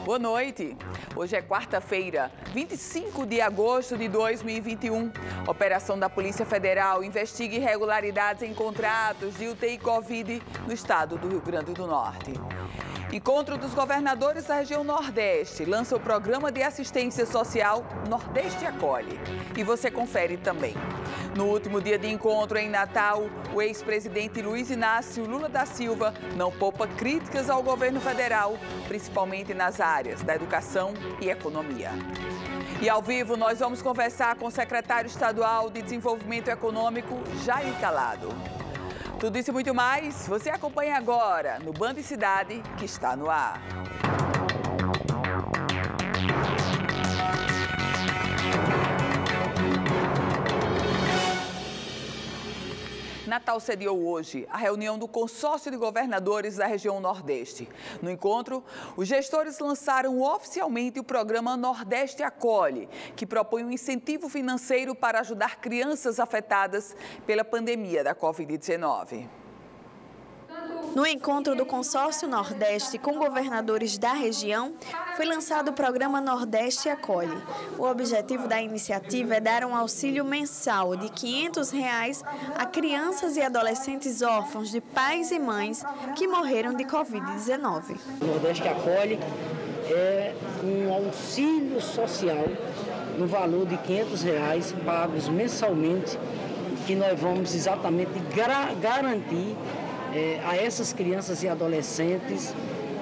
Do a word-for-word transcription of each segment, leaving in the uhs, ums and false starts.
Boa noite. Hoje é quarta-feira, vinte e cinco de agosto de dois mil e vinte e um. Operação da Polícia Federal investiga irregularidades em contratos de U T I Covid no estado do Rio Grande do Norte. Encontro dos governadores da região Nordeste lança o programa de assistência social Nordeste Acolhe. E você confere também. No último dia de encontro em Natal, o ex-presidente Luiz Inácio Lula da Silva não poupa críticas ao governo federal, principalmente nas áreas da educação e economia. E ao vivo nós vamos conversar com o secretário estadual de Desenvolvimento Econômico, Jair Calado. Tudo isso e muito mais, você acompanha agora no Band Cidade, que está no ar. Natal sediou hoje a reunião do consórcio de governadores da região Nordeste. No encontro, os gestores lançaram oficialmente o programa Nordeste Acolhe, que propõe um incentivo financeiro para ajudar crianças afetadas pela pandemia da Covid dezenove. No encontro do Consórcio Nordeste com governadores da região, foi lançado o programa Nordeste Acolhe. O objetivo da iniciativa é dar um auxílio mensal de quinhentos reais a crianças e adolescentes órfãos de pais e mães que morreram de Covid dezenove. O Nordeste Acolhe é um auxílio social no valor de quinhentos reais pagos mensalmente, que nós vamos exatamente garantir É, a essas crianças e adolescentes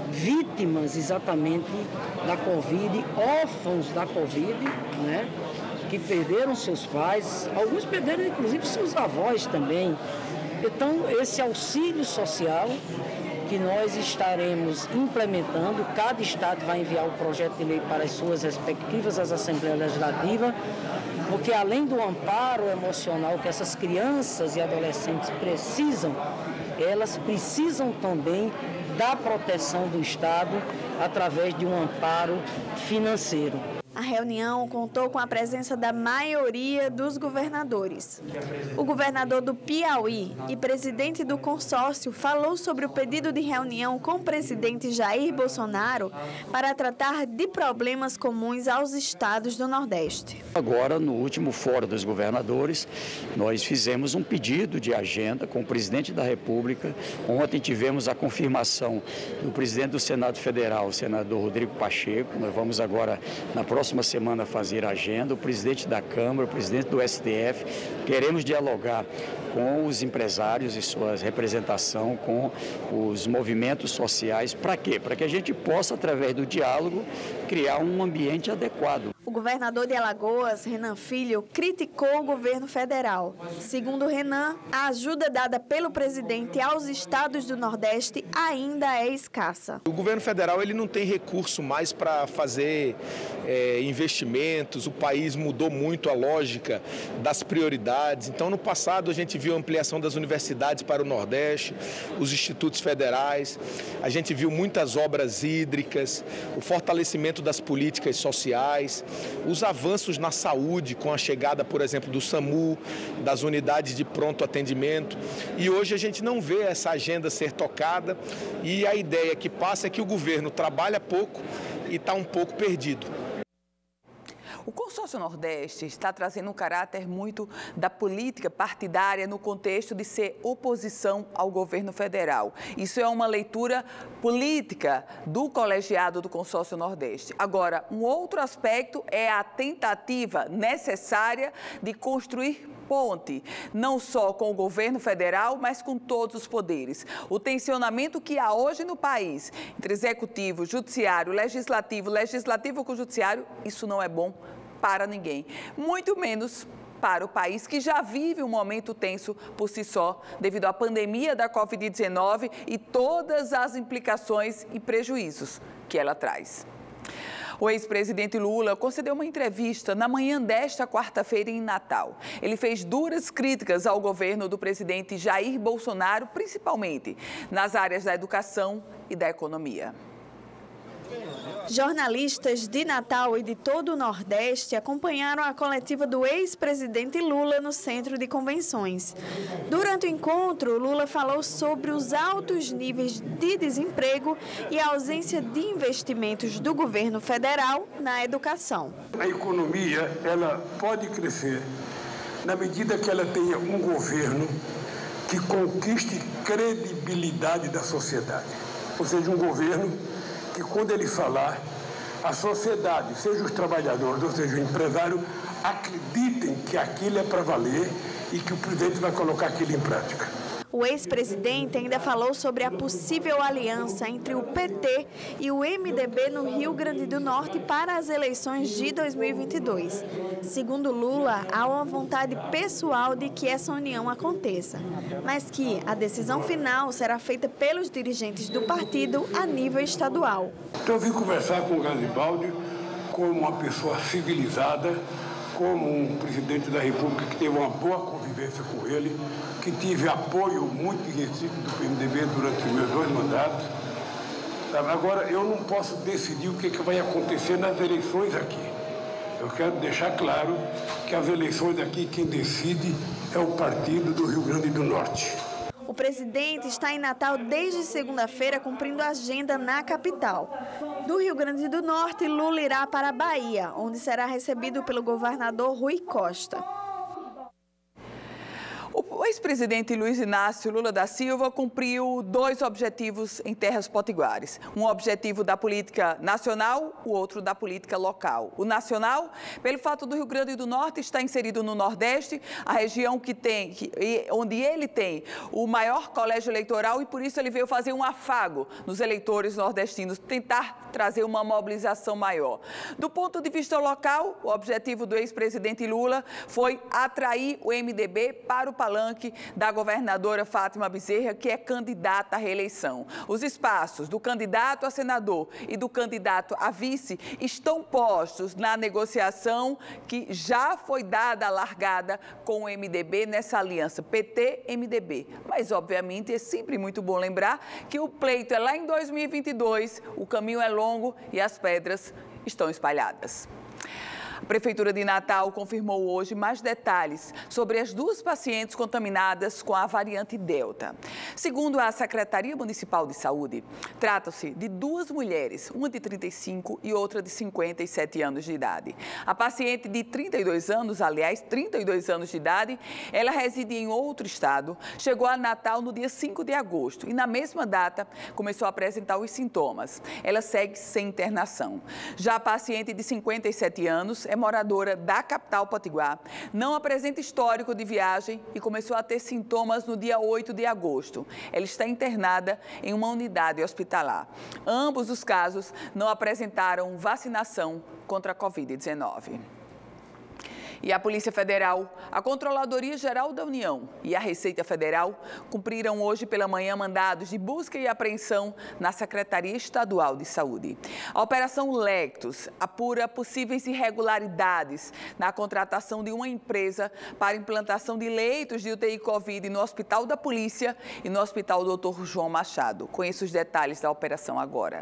vítimas exatamente da Covid, órfãos da Covid, né, que perderam seus pais, alguns perderam inclusive seus avós também. Então, esse auxílio social que nós estaremos implementando, cada estado vai enviar o projeto de lei para as suas respectivas as Assembleias Legislativas, porque além do amparo emocional que essas crianças e adolescentes precisam, elas precisam também da proteção do Estado através de um amparo financeiro. A reunião contou com a presença da maioria dos governadores. O governador do Piauí e presidente do consórcio falou sobre o pedido de reunião com o presidente Jair Bolsonaro para tratar de problemas comuns aos estados do Nordeste. Agora, no último fórum dos governadores, nós fizemos um pedido de agenda com o presidente da República. Ontem tivemos a confirmação do presidente do Senado Federal, o senador Rodrigo Pacheco. Nós vamos agora, na próxima próxima semana fazer a agenda, o presidente da Câmara, o presidente do S T F. Queremos dialogar com os empresários e sua representação, com os movimentos sociais. Para quê? Para que a gente possa, através do diálogo, criar um ambiente adequado. O governador de Alagoas, Renan Filho, criticou o governo federal. Segundo Renan, a ajuda dada pelo presidente aos estados do Nordeste ainda é escassa. O governo federal ele não tem recurso mais para fazer é, investimentos, o país mudou muito a lógica das prioridades. Então, no passado, a gente viu a ampliação das universidades para o Nordeste, os institutos federais, a gente viu muitas obras hídricas, o fortalecimento das políticas sociais, os avanços na saúde com a chegada, por exemplo, do SAMU, das unidades de pronto atendimento. E hoje a gente não vê essa agenda ser tocada e a ideia que passa é que o governo trabalha pouco e está um pouco perdido. O consórcio Nordeste está trazendo um caráter muito da política partidária no contexto de ser oposição ao governo federal. Isso é uma leitura política do colegiado do consórcio Nordeste. Agora, um outro aspecto é a tentativa necessária de construir ponte, não só com o governo federal, mas com todos os poderes. O tensionamento que há hoje no país entre executivo, judiciário, legislativo, legislativo com judiciário, isso não é bom para ninguém, muito menos para o país que já vive um momento tenso por si só, devido à pandemia da Covid dezenove e todas as implicações e prejuízos que ela traz. O ex-presidente Lula concedeu uma entrevista na manhã desta quarta-feira em Natal. Ele fez duras críticas ao governo do presidente Jair Bolsonaro, principalmente nas áreas da educação e da economia. Jornalistas de Natal e de todo o Nordeste acompanharam a coletiva do ex-presidente Lula no Centro de Convenções. Durante o encontro, Lula falou sobre os altos níveis de desemprego e a ausência de investimentos do governo federal na educação. A economia, ela pode crescer na medida que ela tenha um governo que conquiste credibilidade da sociedade. Ou seja, um governo que quando ele falar, a sociedade, seja os trabalhadores, ou seja, o empresário, acreditem que aquilo é para valer e que o presidente vai colocar aquilo em prática. O ex-presidente ainda falou sobre a possível aliança entre o P T e o M D B no Rio Grande do Norte para as eleições de dois mil e vinte e dois. Segundo Lula, há uma vontade pessoal de que essa união aconteça, mas que a decisão final será feita pelos dirigentes do partido a nível estadual. Então eu vim conversar com o Garibaldi como uma pessoa civilizada, como um presidente da República que teve uma boa convivência com ele, que tive apoio muito recíproco do P M D B durante os meus dois mandatos. Agora, eu não posso decidir o que, que vai acontecer nas eleições aqui. Eu quero deixar claro que as eleições aqui, quem decide é o partido do Rio Grande do Norte. O presidente está em Natal desde segunda-feira, cumprindo a agenda na capital. Do Rio Grande do Norte, Lula irá para a Bahia, onde será recebido pelo governador Rui Costa. O ex-presidente Luiz Inácio Lula da Silva cumpriu dois objetivos em terras potiguares. Um objetivo da política nacional, o outro da política local. O nacional, pelo fato do Rio Grande do Norte estar inserido no Nordeste, a região que tem, que, onde ele tem o maior colégio eleitoral, e por isso ele veio fazer um afago nos eleitores nordestinos, tentar trazer uma mobilização maior. Do ponto de vista local, o objetivo do ex-presidente Lula foi atrair o M D B para o palanque da governadora Fátima Bezerra, que é candidata à reeleição. Os espaços do candidato a senador e do candidato a vice estão postos na negociação que já foi dada a largada com o M D B nessa aliança P T M D B. Mas, obviamente, é sempre muito bom lembrar que o pleito é lá em dois mil e vinte e dois, o caminho é longo e as pedras estão espalhadas. A Prefeitura de Natal confirmou hoje mais detalhes sobre as duas pacientes contaminadas com a variante Delta. Segundo a Secretaria Municipal de Saúde, trata-se de duas mulheres, uma de trinta e cinco e outra de cinquenta e sete anos de idade. A paciente de trinta e dois anos, aliás, trinta e dois anos de idade, ela reside em outro estado, chegou a Natal no dia cinco de agosto e na mesma data começou a apresentar os sintomas. Ela segue sem internação. Já a paciente de cinquenta e sete anos é moradora da capital potiguar, não apresenta histórico de viagem e começou a ter sintomas no dia oito de agosto. Ela está internada em uma unidade hospitalar. Ambos os casos não apresentaram vacinação contra a covid dezenove. E a Polícia Federal, a Controladoria Geral da União e a Receita Federal cumpriram hoje pela manhã mandados de busca e apreensão na Secretaria Estadual de Saúde. A Operação Lectus apura possíveis irregularidades na contratação de uma empresa para implantação de leitos de U T I Covid no Hospital da Polícia e no Hospital doutor João Machado. Conheça os detalhes da operação agora.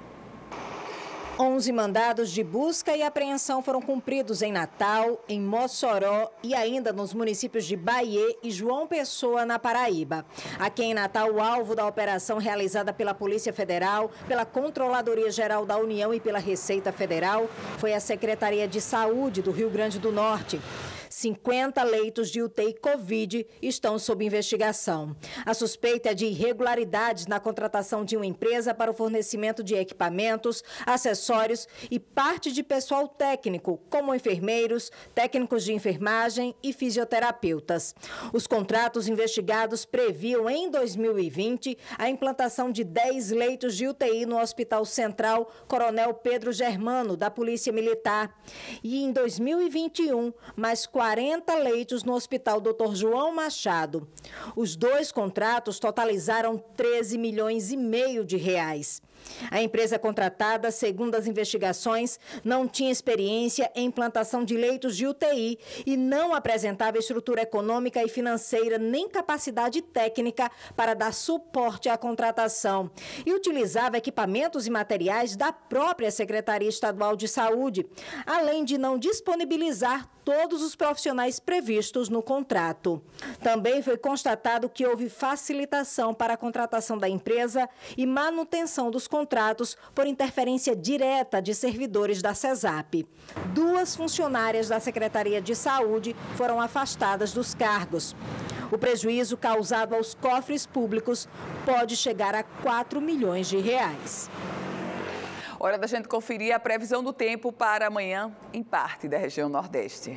onze mandados de busca e apreensão foram cumpridos em Natal, em Mossoró e ainda nos municípios de Bahia e João Pessoa, na Paraíba. Aqui em Natal, o alvo da operação realizada pela Polícia Federal, pela Controladoria Geral da União e pela Receita Federal foi a Secretaria de Saúde do Rio Grande do Norte. cinquenta leitos de U T I Covid estão sob investigação. A suspeita é de irregularidades na contratação de uma empresa para o fornecimento de equipamentos, acessórios e parte de pessoal técnico, como enfermeiros, técnicos de enfermagem e fisioterapeutas. Os contratos investigados previam em dois mil e vinte a implantação de dez leitos de U T I no Hospital Central Coronel Pedro Germano, da Polícia Militar. E em dois mil e vinte e um, mais quarenta leitos no Hospital doutor João Machado. Os dois contratos totalizaram treze milhões e meio de reais. A empresa contratada, segundo as investigações, não tinha experiência em implantação de leitos de U T I e não apresentava estrutura econômica e financeira nem capacidade técnica para dar suporte à contratação e utilizava equipamentos e materiais da própria Secretaria Estadual de Saúde, além de não disponibilizar todos os profissionais previstos no contrato. Também foi constatado que houve facilitação para a contratação da empresa e manutenção dos contratos por interferência direta de servidores da CESAP. Duas funcionárias da Secretaria de Saúde foram afastadas dos cargos. O prejuízo causado aos cofres públicos pode chegar a quatro milhões de reais. Hora da gente conferir a previsão do tempo para amanhã em parte da região Nordeste.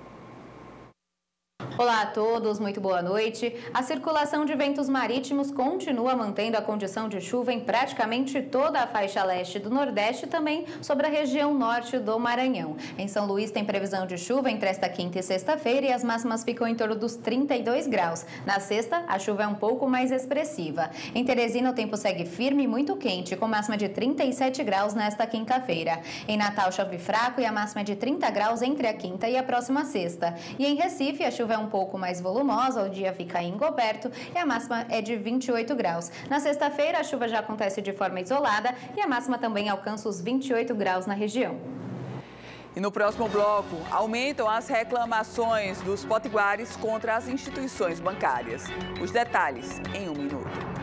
Olá a todos, muito boa noite. A circulação de ventos marítimos continua mantendo a condição de chuva em praticamente toda a faixa leste do Nordeste e também sobre a região norte do Maranhão. Em São Luís tem previsão de chuva entre esta quinta e sexta-feira e as máximas ficam em torno dos trinta e dois graus. Na sexta, a chuva é um pouco mais expressiva. Em Teresina, o tempo segue firme e muito quente, com máxima de trinta e sete graus nesta quinta-feira. Em Natal, chove fraco e a máxima é de trinta graus entre a quinta e a próxima sexta. E em Recife, a chuva é um pouco mais volumosa, o dia fica encoberto e a máxima é de vinte e oito graus. Na sexta-feira, a chuva já acontece de forma isolada e a máxima também alcança os vinte e oito graus na região. E no próximo bloco, aumentam as reclamações dos potiguares contra as instituições bancárias. Os detalhes em um minuto.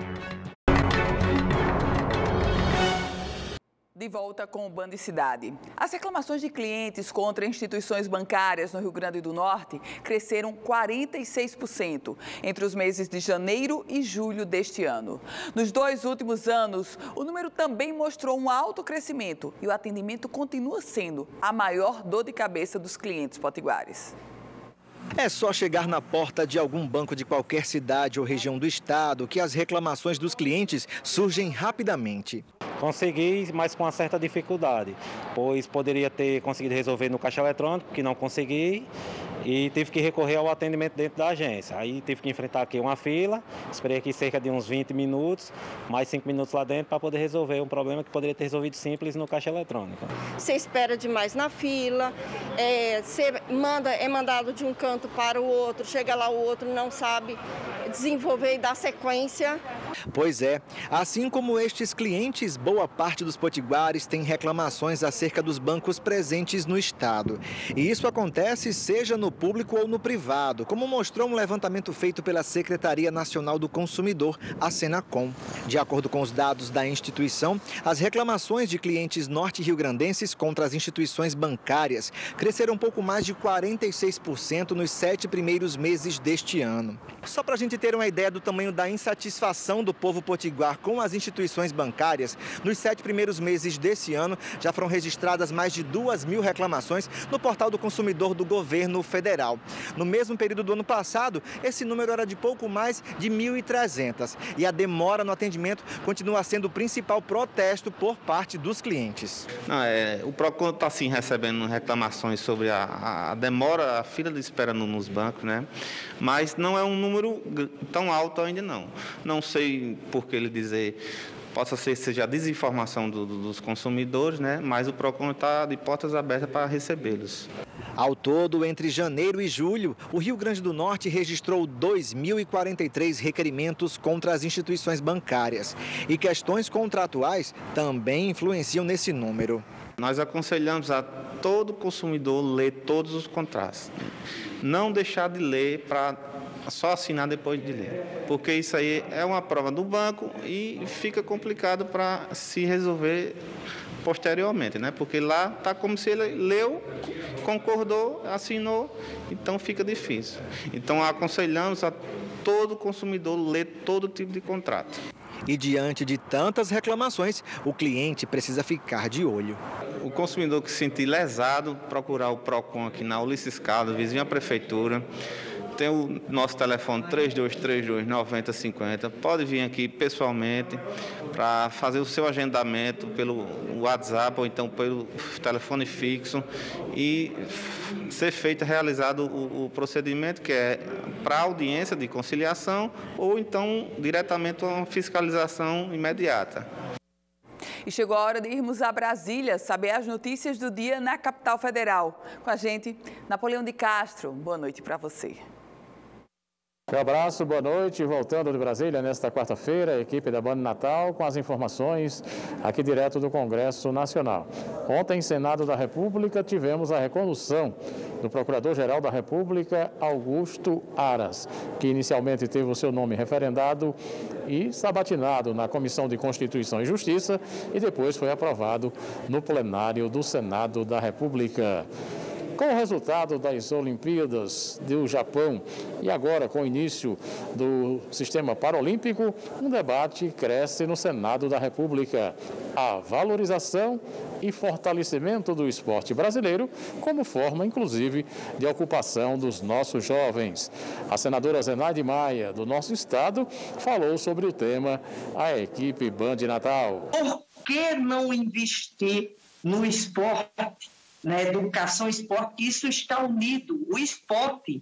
De volta com o Band Cidade. As reclamações de clientes contra instituições bancárias no Rio Grande do Norte cresceram quarenta e seis por cento entre os meses de janeiro e julho deste ano. Nos dois últimos anos, o número também mostrou um alto crescimento e o atendimento continua sendo a maior dor de cabeça dos clientes potiguares. É só chegar na porta de algum banco de qualquer cidade ou região do estado que as reclamações dos clientes surgem rapidamente. Consegui, mas com uma certa dificuldade, pois poderia ter conseguido resolver no caixa eletrônico, que não consegui, e tive que recorrer ao atendimento dentro da agência. Aí tive que enfrentar aqui uma fila, esperei aqui cerca de uns vinte minutos, mais cinco minutos lá dentro para poder resolver um problema que poderia ter resolvido simples no caixa eletrônico. Você espera demais na fila, é, você manda, é mandado de um canto para o outro, chega lá o outro não sabe desenvolver e dar sequência. Pois é, assim como estes clientes, boa parte dos potiguares tem reclamações acerca dos bancos presentes no estado. E isso acontece seja no público ou no privado, como mostrou um levantamento feito pela Secretaria Nacional do Consumidor, a Senacom. De acordo com os dados da instituição, as reclamações de clientes norte-riograndenses contra as instituições bancárias cresceram um pouco mais de quarenta e seis por cento nos sete primeiros meses deste ano. Só para a gente ter uma ideia do tamanho da insatisfação do povo potiguar com as instituições bancárias, nos sete primeiros meses desse ano já foram registradas mais de duas mil reclamações no portal do consumidor do governo federal. No mesmo período do ano passado, esse número era de pouco mais de mil e trezentas e a demora no atendimento continua sendo o principal protesto por parte dos clientes. Não, é, o PROCON está sim recebendo reclamações sobre a, a demora, a fila de espera no, nos bancos, né? Mas não é um número tão alto ainda não. Não sei por que ele dizer, possa ser seja a desinformação do, do, dos consumidores, né? Mas o PROCON está de portas abertas para recebê-los. Ao todo, entre janeiro e julho, o Rio Grande do Norte registrou dois mil e quarenta e três requerimentos contra as instituições bancárias. E questões contratuais também influenciam nesse número. Nós aconselhamos a todo consumidor ler todos os contratos. Não deixar de ler para só assinar depois de ler, porque isso aí é uma prova do banco e fica complicado para se resolver posteriormente, né? Porque lá está como se ele leu, concordou, assinou, então fica difícil. Então aconselhamos a todo consumidor ler todo tipo de contrato. E diante de tantas reclamações, o cliente precisa ficar de olho. O consumidor que se sentir lesado, procurar o PROCON aqui na Ulisses Caldas, vizinho à prefeitura. Tem o nosso telefone três dois três dois, nove zero cinco zero. Pode vir aqui pessoalmente para fazer o seu agendamento pelo WhatsApp ou então pelo telefone fixo e ser feito, realizado o, o procedimento que é para audiência de conciliação ou então diretamente uma fiscalização imediata. E chegou a hora de irmos a Brasília saber as notícias do dia na capital federal. Com a gente, Napoleão de Castro. Boa noite para você. Um abraço, boa noite. Voltando de Brasília nesta quarta-feira, a equipe da Band Natal com as informações aqui direto do Congresso Nacional. Ontem, em Senado da República, tivemos a recondução do Procurador-Geral da República, Augusto Aras, que inicialmente teve o seu nome referendado e sabatinado na Comissão de Constituição e Justiça e depois foi aprovado no plenário do Senado da República. Com o resultado das Olimpíadas do Japão e agora com o início do sistema paralímpico, um debate cresce no Senado da República. A valorização e fortalecimento do esporte brasileiro como forma, inclusive, de ocupação dos nossos jovens. A senadora Zenaide Maia, do nosso estado, falou sobre o tema à equipe Band Natal. Por que não investir no esporte? Na educação e esporte, que isso está unido. O esporte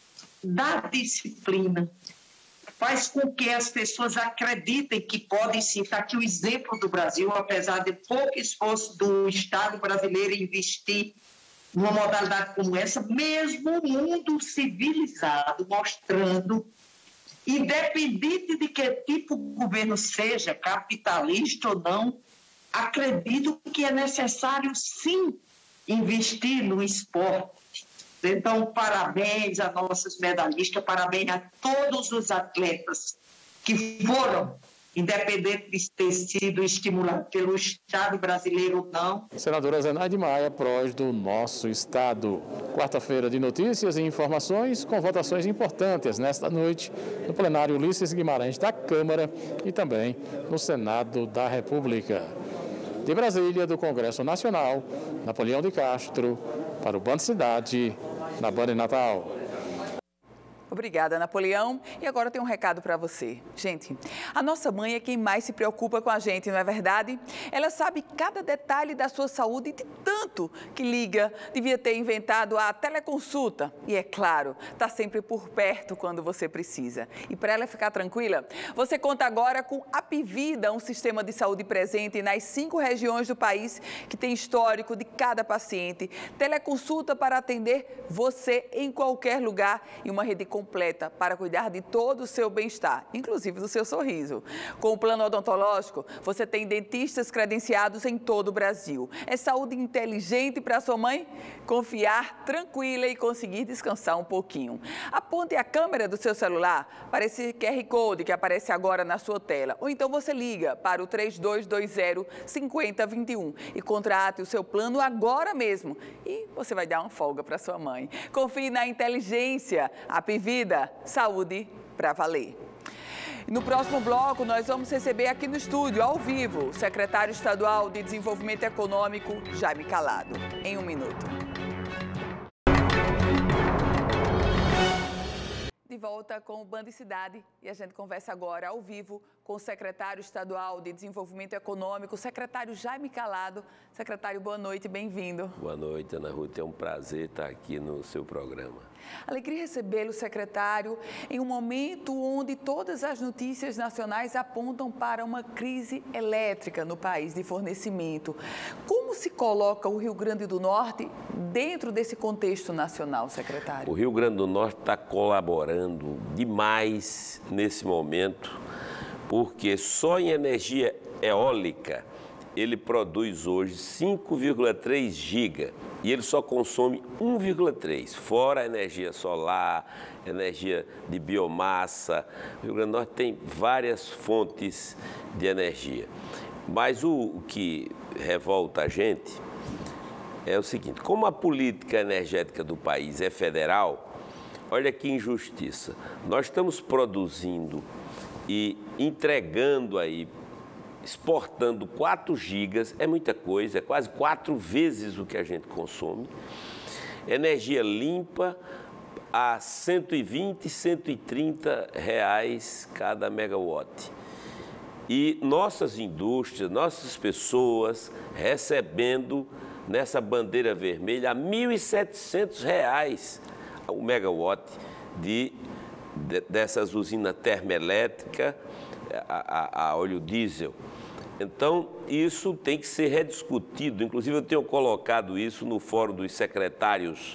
dá disciplina, faz com que as pessoas acreditem que podem sim. Está aqui o exemplo do Brasil, apesar de pouco esforço do Estado brasileiro investir numa modalidade como essa, mesmo o mundo civilizado mostrando, independente de que tipo de governo seja, capitalista ou não, acredito que é necessário sim investir no esporte. Então, parabéns a nossos medalhistas, parabéns a todos os atletas que foram, independente de ter sido estimulados pelo Estado brasileiro ou não. Senadora Zenaide Maia, prós do nosso Estado. Quarta-feira de notícias e informações com votações importantes nesta noite no plenário Ulisses Guimarães da Câmara e também no Senado da República. De Brasília, do Congresso Nacional, Napoleão de Castro, para o Band Cidade, na Band Natal. Obrigada, Napoleão. E agora tem um recado para você. Gente, a nossa mãe é quem mais se preocupa com a gente, não é verdade? Ela sabe cada detalhe da sua saúde, de tanto que liga. Devia ter inventado a teleconsulta. E é claro, está sempre por perto quando você precisa. E para ela ficar tranquila, você conta agora com a Apivida, um sistema de saúde presente nas cinco regiões do país que tem histórico de cada paciente. Teleconsulta para atender você em qualquer lugar e uma rede completa para cuidar de todo o seu bem-estar, inclusive do seu sorriso. Com o plano odontológico, você tem dentistas credenciados em todo o Brasil. É saúde inteligente para sua mãe confiar tranquila e conseguir descansar um pouquinho. Aponte a câmera do seu celular para esse Q R Code que aparece agora na sua tela. Ou então você liga para o três dois dois zero, cinco zero dois um e contrate o seu plano agora mesmo. E você vai dar uma folga para sua mãe. Confie na inteligência. Apivida. Vida, saúde para valer. No próximo bloco, nós vamos receber aqui no estúdio, ao vivo, o secretário estadual de Desenvolvimento Econômico, Jaime Calado. Em um minuto. De volta com o Band Cidade e a gente conversa agora ao vivo com o secretário estadual de Desenvolvimento Econômico, o secretário Jaime Calado. Secretário, boa noite, bem-vindo. Boa noite, Ana Ruth. É um prazer estar aqui no seu programa. Alegria recebê-lo, secretário, em um momento onde todas as notícias nacionais apontam para uma crise elétrica no país de fornecimento. Como se coloca o Rio Grande do Norte dentro desse contexto nacional, secretário? O Rio Grande do Norte está colaborando demais nesse momento, porque só em energia eólica ele produz hoje cinco vírgula três giga e ele só consome um vírgula três, fora a energia solar, energia de biomassa. O Rio Grande do Norte tem várias fontes de energia. Mas o, o que revolta a gente é o seguinte: como a política energética do país é federal, olha que injustiça. Nós estamos produzindo e entregando aí, exportando quatro gigas, é muita coisa, é quase quatro vezes o que a gente consome. Energia limpa a cento e vinte, cento e trinta reais cada megawatt. E nossas indústrias, nossas pessoas recebendo nessa bandeira vermelha a mil e setecentos reais o megawatt de, de, dessas usinas termoelétricas a, a, a óleo diesel. Então, isso tem que ser rediscutido. Inclusive, eu tenho colocado isso no Fórum dos Secretários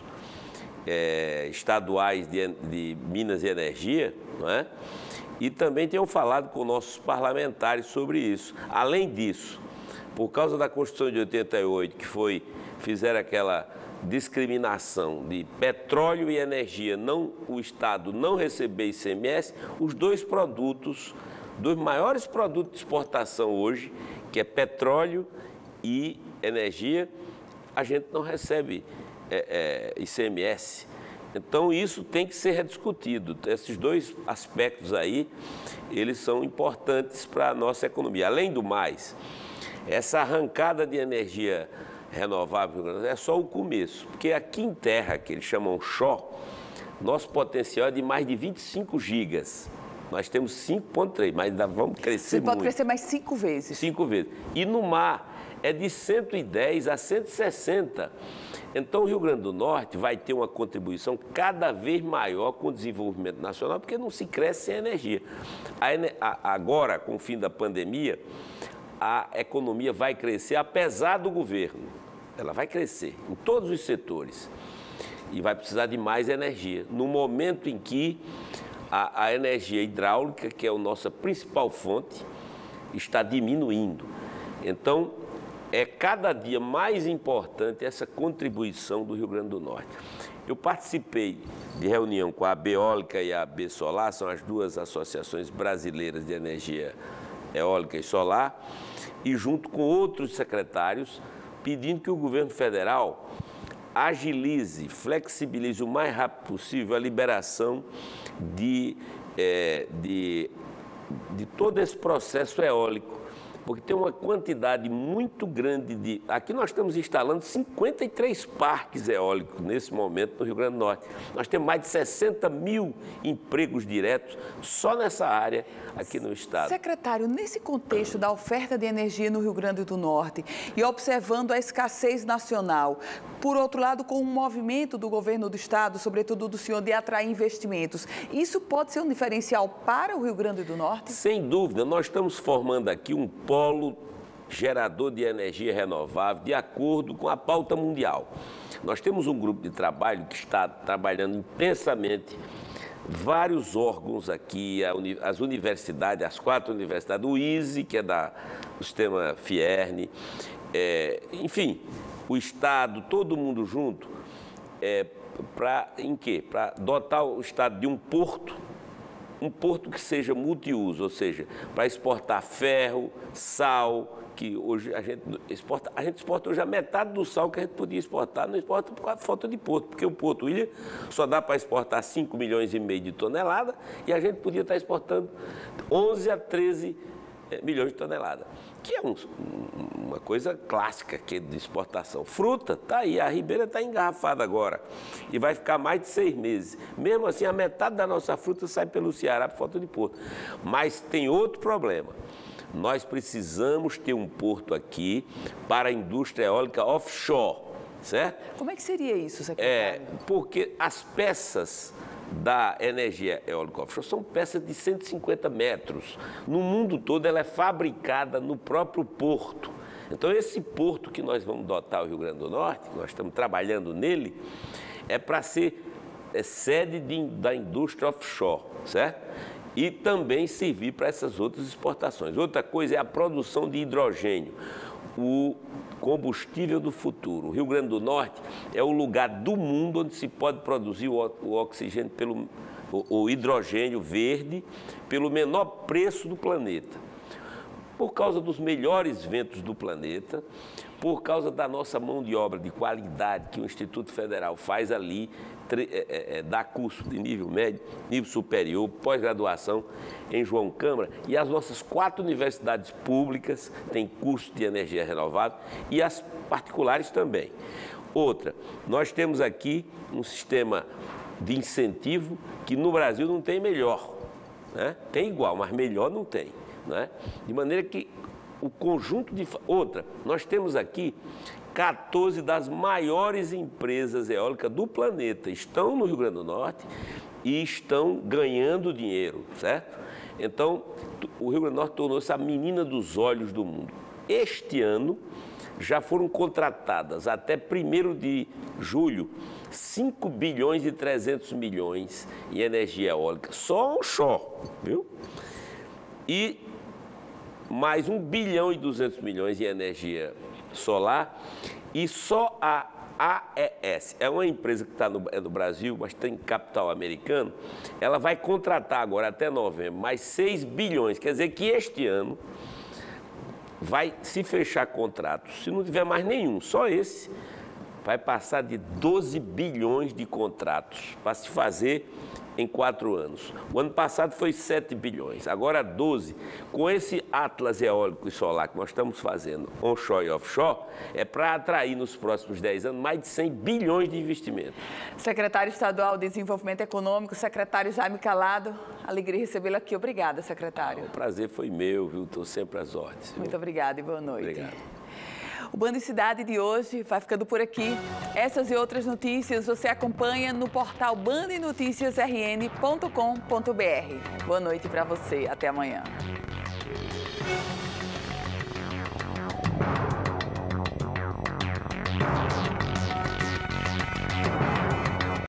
é, Estaduais de, de Minas e Energia, não é? E também tenho falado com nossos parlamentares sobre isso. Além disso, por causa da Constituição de oitenta e oito, que foi, fizeram aquela discriminação de petróleo e energia, não, o Estado não receber I C M S, os dois produtos, dos maiores produtos de exportação hoje, que é petróleo e energia, a gente não recebe é, é, I C M S. Então, isso tem que ser rediscutido. Esses dois aspectos aí, eles são importantes para a nossa economia. Além do mais, essa arrancada de energia renovável é só o começo, porque aqui em terra, que eles chamam Xó, nosso potencial é de mais de vinte e cinco gigas. Nós temos cinco vírgula três, mas ainda vamos crescer muito. Você pode crescer mais cinco vezes. Cinco vezes. E no mar é de cento e dez a cento e sessenta. Então, o Rio Grande do Norte vai ter uma contribuição cada vez maior com o desenvolvimento nacional, porque não se cresce sem energia. A, agora, com o fim da pandemia, a economia vai crescer, apesar do governo. Ela vai crescer em todos os setores e vai precisar de mais energia. No momento em que a, a energia hidráulica, que é a nossa principal fonte, está diminuindo. Então, é cada dia mais importante essa contribuição do Rio Grande do Norte. Eu participei de reunião com a Beólica e a Besolar, são as duas associações brasileiras de energia eólica e solar, e junto com outros secretários, pedindo que o governo federal agilize, flexibilize o mais rápido possível a liberação de, é, de, de todo esse processo eólico, porque tem uma quantidade muito grande de... Aqui nós estamos instalando cinquenta e três parques eólicos nesse momento no Rio Grande do Norte. Nós temos mais de sessenta mil empregos diretos só nessa área aqui no estado. Secretário, nesse contexto da oferta de energia no Rio Grande do Norte e observando a escassez nacional, por outro lado, com um movimento do governo do estado, sobretudo do senhor, de atrair investimentos, isso pode ser um diferencial para o Rio Grande do Norte? Sem dúvida, nós estamos formando aqui um polo gerador de energia renovável de acordo com a pauta mundial. Nós temos um grupo de trabalho que está trabalhando intensamente, vários órgãos aqui, as universidades, as quatro universidades, o I S E, que é da, do sistema Fierne, é, enfim, o Estado, todo mundo junto, é, para em quê? Para dotar o Estado de um porto, um porto que seja multiuso, ou seja, para exportar ferro, sal, que hoje a gente exporta, a gente exporta hoje a metade do sal que a gente podia exportar, não exporta por causa da falta de porto, porque o Porto Ilha só dá para exportar cinco milhões e meio de toneladas e a gente podia estar exportando onze a treze milhões de toneladas, que é um, uma coisa clássica aqui de exportação. Fruta, está aí, a Ribeira está engarrafada agora e vai ficar mais de seis meses. Mesmo assim, a metade da nossa fruta sai pelo Ceará por falta de porto. Mas tem outro problema. Nós precisamos ter um porto aqui para a indústria eólica offshore, certo? Como é que seria isso, secretário? É, porque as peças da energia eólica offshore são peças de cento e cinquenta metros. No mundo todo, ela é fabricada no próprio porto. Então, esse porto que nós vamos dotar o Rio Grande do Norte, nós estamos trabalhando nele, é para ser é, sede de, da indústria offshore, certo? E também servir para essas outras exportações. Outra coisa é a produção de hidrogênio, o combustível do futuro. O Rio Grande do Norte é o lugar do mundo onde se pode produzir o, o oxigênio, pelo, o, o hidrogênio verde, pelo menor preço do planeta. Por causa dos melhores ventos do planeta, por causa da nossa mão de obra de qualidade que o Instituto Federal faz ali, É, é, dá curso de nível médio, nível superior, pós-graduação em João Câmara, e as nossas quatro universidades públicas têm curso de energia renovável e as particulares também. Outra, nós temos aqui um sistema de incentivo que no Brasil não tem melhor, né? Tem igual, mas melhor não tem, né? De maneira que o conjunto de... Outra, nós temos aqui quatorze das maiores empresas eólicas do planeta estão no Rio Grande do Norte e estão ganhando dinheiro, certo? Então, o Rio Grande do Norte tornou-se a menina dos olhos do mundo. Este ano, já foram contratadas até primeiro de julho cinco bilhões e trezentos milhões em energia eólica, só onshore, viu? E mais um bilhão e duzentos milhões em energia solar, e só a A E S, é uma empresa que está no, é do Brasil, mas tem capital americano, ela vai contratar agora até novembro mais seis bilhões, quer dizer que este ano vai se fechar contratos, se não tiver mais nenhum, só esse, vai passar de doze bilhões de contratos para se fazer em quatro anos. O ano passado foi sete bilhões, agora doze. Com esse Atlas eólico e solar que nós estamos fazendo, onshore e offshore, é para atrair nos próximos dez anos mais de cem bilhões de investimento. Secretário Estadual de Desenvolvimento Econômico, secretário Jaime Calado, alegria recebê-lo aqui. Obrigada, secretário. O prazer foi meu, viu? Estou sempre às ordens. Viu? Muito obrigada e boa noite. Obrigado. O Band Cidade de hoje vai ficando por aqui. Essas e outras notícias você acompanha no portal band noticias r n ponto com ponto b r. Boa noite para você. Até amanhã.